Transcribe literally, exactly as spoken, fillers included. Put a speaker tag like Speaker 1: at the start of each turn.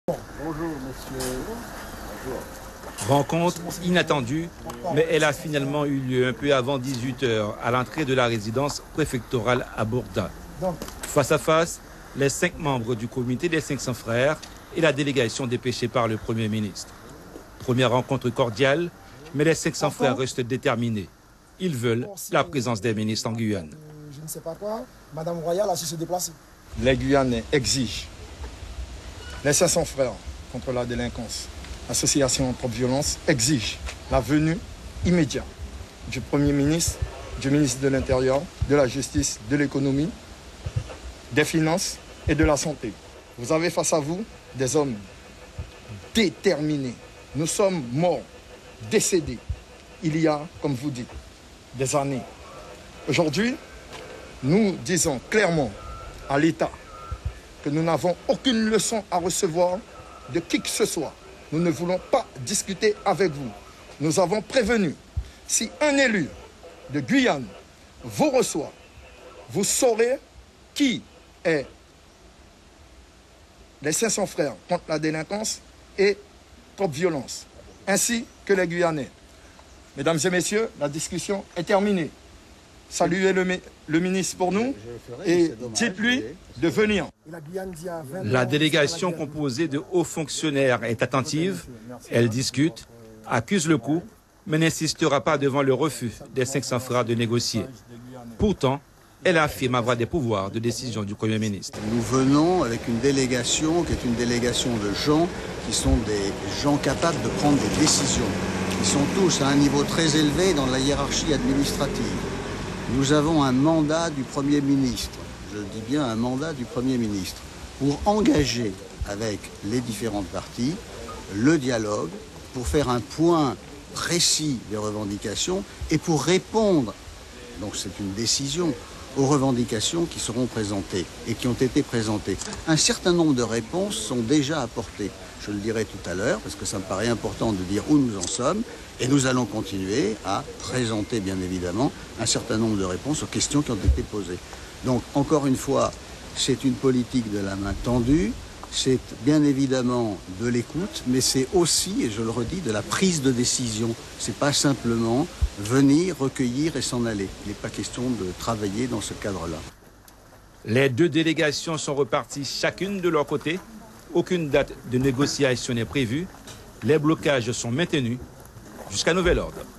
Speaker 1: Bonjour, monsieur. Bonjour.
Speaker 2: Rencontre inattendue, mais elle a finalement eu lieu un peu avant dix-huit heures à l'entrée de la résidence préfectorale à Bourda. Face à face, les cinq membres du comité des cinq cents frères et la délégation dépêchée par le Premier ministre. Première rencontre cordiale, mais les cinq cents frères restent déterminés. Ils veulent la présence des ministres en Guyane.
Speaker 3: Je ne sais pas quoi, Madame Royale a su se déplacer.
Speaker 4: Les Guyanais exigent, les cinq cents frères contre la délinquance, l'association contre violence exige la venue immédiate du Premier ministre, du ministre de l'Intérieur, de la Justice, de l'Économie, des Finances et de la Santé. Vous avez face à vous des hommes déterminés. Nous sommes morts, décédés, il y a, comme vous dites, des années. Aujourd'hui, nous disons clairement à l'État que nous n'avons aucune leçon à recevoir de qui que ce soit. Nous ne voulons pas discuter avec vous. Nous avons prévenu, si un élu de Guyane vous reçoit, vous saurez qui est les cinq cents frères contre la délinquance et contre violence, ainsi que les Guyanais. Mesdames et messieurs, la discussion est terminée. Saluez le, le ministre pour nous et dites-lui de venir.
Speaker 2: La délégation composée de hauts fonctionnaires est attentive. Elle discute, accuse le coup, mais n'insistera pas devant le refus des cinq cents frères de négocier. Pourtant, elle affirme avoir des pouvoirs de décision du Premier ministre.
Speaker 1: Nous venons avec une délégation qui est une délégation de gens qui sont des gens capables de prendre des décisions. Ils sont tous à un niveau très élevé dans la hiérarchie administrative. Nous avons un mandat du Premier ministre, je dis bien un mandat du Premier ministre, pour engager avec les différentes parties le dialogue, pour faire un point précis des revendications et pour répondre, donc c'est une décision, aux revendications qui seront présentées et qui ont été présentées. Un certain nombre de réponses sont déjà apportées. Je le dirai tout à l'heure, parce que ça me paraît important de dire où nous en sommes. Et nous allons continuer à présenter, bien évidemment, un certain nombre de réponses aux questions qui ont été posées. Donc, encore une fois, c'est une politique de la main tendue. C'est bien évidemment de l'écoute, mais c'est aussi, et je le redis, de la prise de décision. C'est pas simplement venir, recueillir et s'en aller. Il n'est pas question de travailler dans ce cadre-là.
Speaker 2: Les deux délégations sont reparties chacune de leur côté. Aucune date de négociation n'est prévue. Les blocages sont maintenus jusqu'à nouvel ordre.